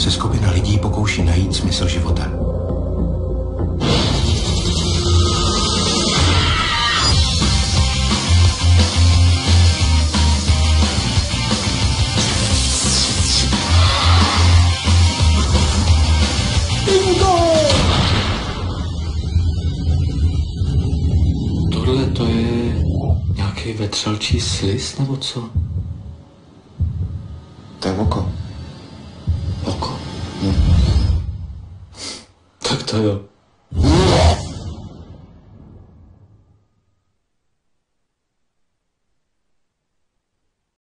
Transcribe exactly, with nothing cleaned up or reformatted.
se skupina lidí pokouší najít smysl života. Tohle to je nějaký vetřelčí sliz, nebo co? To je oko.